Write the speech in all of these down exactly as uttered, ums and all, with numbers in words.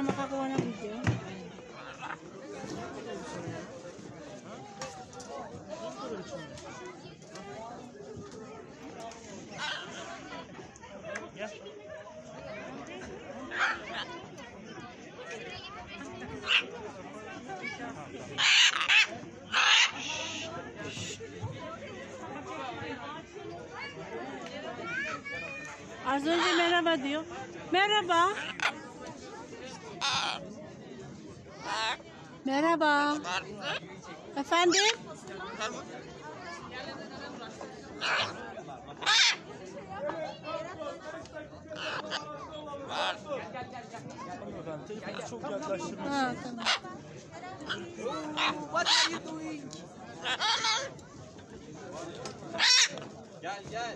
makakuha ng video. Yeah. Az önce merhaba diyor. Merhaba. Merhaba. Efendim? Telefonu çok yaklaştırmış. Ha, tamam. What are you doing? Gel gel.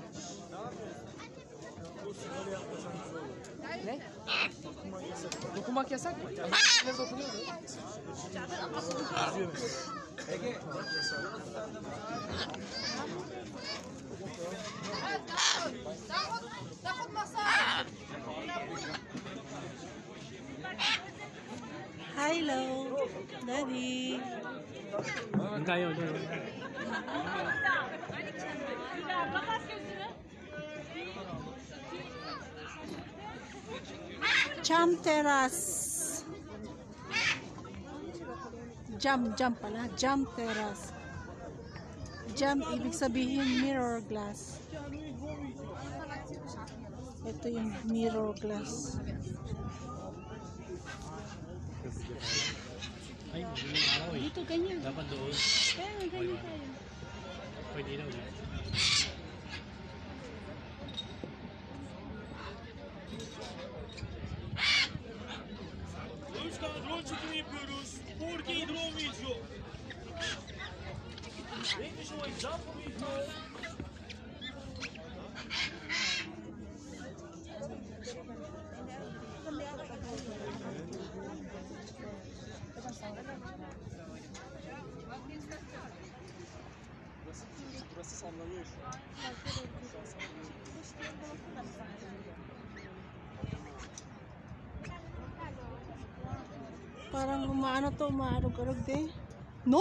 Ne? Dokunmak yasak mı? Ne dokunuyor mu? Ege. Hello, Daddy. Tayo, tayo. Jam Terrace. Jam, jam pala. Jam Terrace. Jam, ibig sabihin mirror glass. Ito yung mirror glass. Ay, hindi yung araw eh. Dito ganyan. Dapat doon. Kaya nga ganyan tayo. Pwede daw yan. Özkan drone çekimi yapıyoruz. four K drone video. Neymiş o example video? Burası, burası sallanıyor şu an. Parang umaano to, umaarog-arog din. No!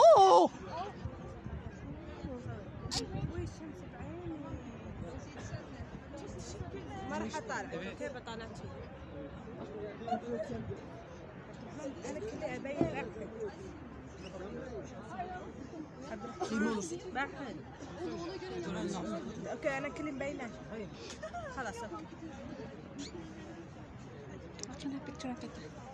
ما راح اطالع كيف اطالع شيء انا كلي ابين بعد اوكي انا كلي مبينه خلاص اوكي Picture na picture na kita.